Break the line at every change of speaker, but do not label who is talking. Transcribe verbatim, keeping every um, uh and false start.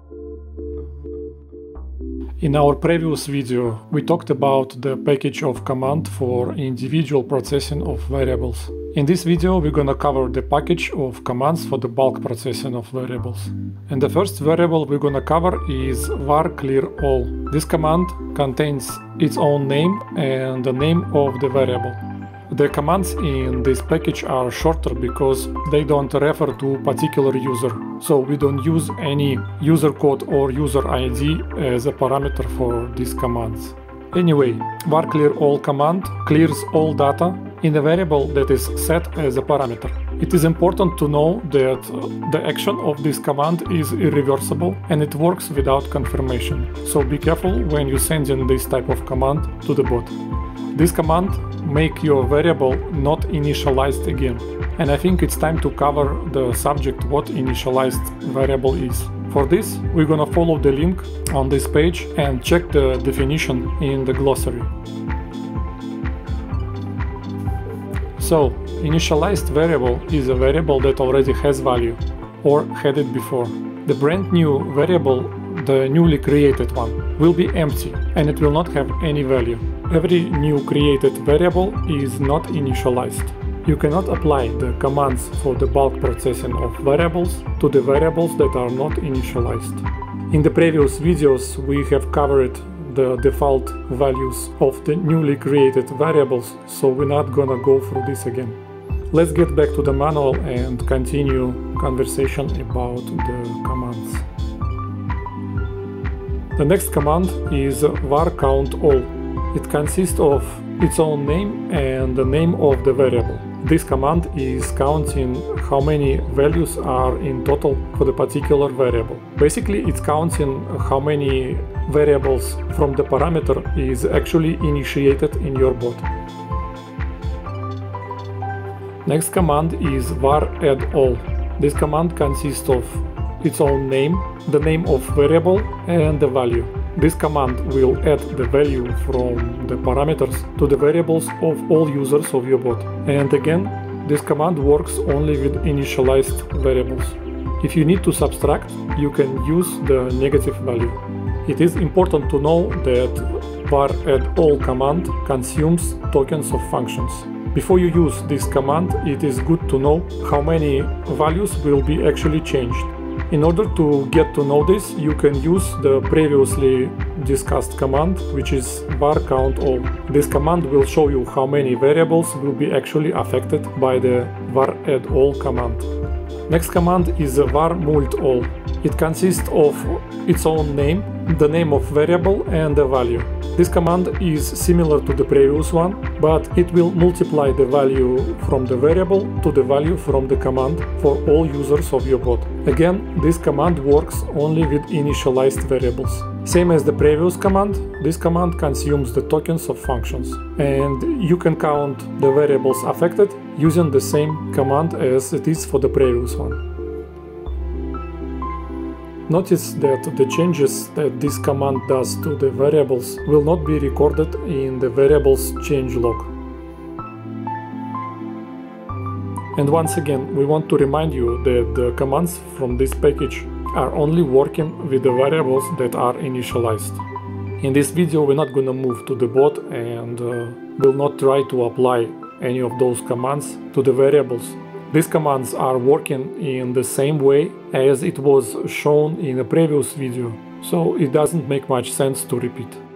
In our previous video, we talked about the package of command for individual processing of variables. In this video, we're gonna cover the package of commands for the bulk processing of variables. And the first variable we're gonna cover is var clear all. This command contains its own name and the name of the variable. The commands in this package are shorter because they don't refer to particular user, so we don't use any user code or user I D as a parameter for these commands. Anyway, var clear all command clears all data in a variable that is set as a parameter. It is important to know that the action of this command is irreversible and it works without confirmation, so be careful when you send in this type of command to the bot. This command make your variable not initialized again, and I think it's time to cover the subject what initialized variable is. For this, we're gonna follow the link on this page and check the definition in the glossary. So, initialized variable is a variable that already has value, or had it before. The brand new variable, the newly created one, will be empty and it will not have any value. Every new created variable is not initialized. You cannot apply the commands for the bulk processing of variables to the variables that are not initialized. In the previous videos we have covered the default values of the newly created variables, so we're not gonna go through this again. Let's get back to the manual and continue conversation about the commands. The next command is var count all. It consists of its own name and the name of the variable. This command is counting how many values are in total for the particular variable. Basically, it's counting how many variables from the parameter is actually initiated in your bot. Next command is var add all. This command consists of its own name, the name of variable and the value. This command will add the value from the parameters to the variables of all users of your bot. And again, this command works only with initialized variables. If you need to subtract, you can use the negative value. It is important to know that var add all command consumes tokens of functions. Before you use this command, it is good to know how many values will be actually changed. In order to get to know this, you can use the previously discussed command, which is var count all. This command will show you how many variables will be actually affected by the var add all command. Next command is var mult all. It consists of its own name, the name of variable and the value. This command is similar to the previous one, but it will multiply the value from the variable to the value from the command for all users of your bot. Again, this command works only with initialized variables. Same as the previous command, this command consumes the tokens of functions, and you can count the variables affected using the same command as it is for the previous one. Notice that the changes that this command does to the variables will not be recorded in the variables change log. And once again, we want to remind you that the commands from this package are only working with the variables that are initialized. In this video, we're not gonna move to the bot and uh, will not try to apply any of those commands to the variables. These commands are working in the same way as it was shown in a previous video, so it doesn't make much sense to repeat.